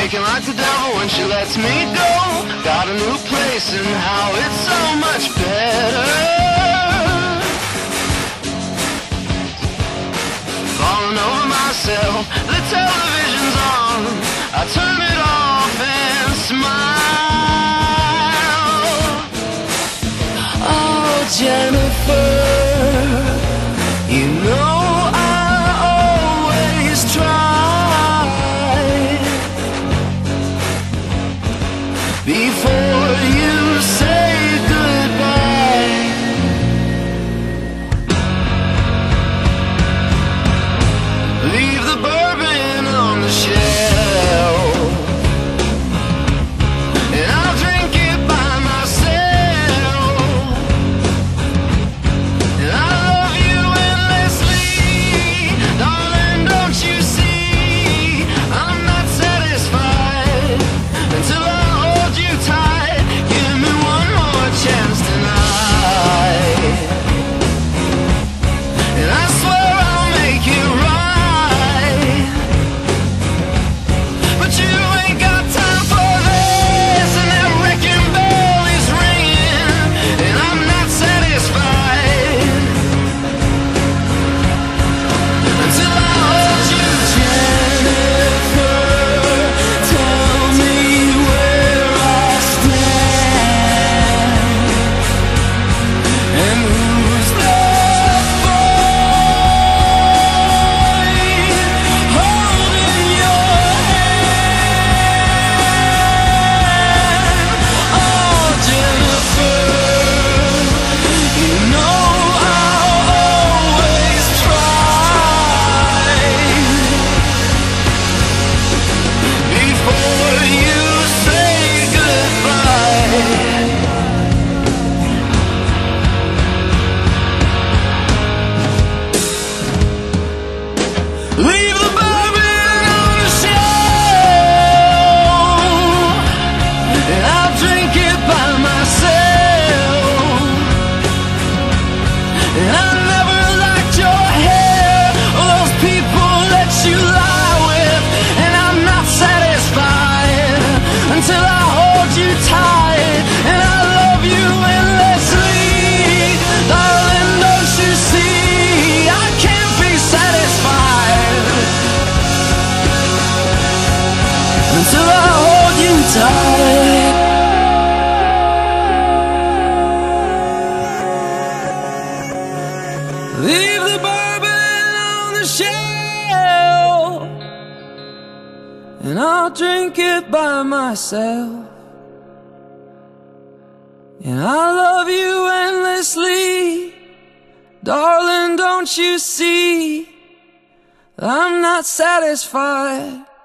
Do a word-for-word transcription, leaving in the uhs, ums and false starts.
shaking like the devil when she lets me go. Got a new place and how it's so much better. Falling over myself, the television's on, I turn it off and smile. Oh, Jennifer, you know I always try before you say goodbye. Leave the bourbon on the shelf, and I'll drink it by myself. And I love you endlessly, darling, don't you see? I'm not satisfied until I hold you tight. Give me one more chance tonight, and I swear I'll make it right. But you ain't got time for this, and that wrecking bell is ringing, and I'm not satisfied until I hold you, Jennifer. Tell me where I stand, and who's the boy holding your hand? Oh, Jennifer, you know I'll always try before you say goodbye. Leave the bourbon on the shelf, and I'll drink it by myself. And I never liked your hair or those people that you lie with, and I'm not satisfied until I hold you tight. And I love you endlessly, darling, don't you see? I can't be satisfied until I hold you tight. Leave the bourbon on the shelf, and I'll drink it by myself. And I love you endlessly, darling, don't you see? I'm not satisfied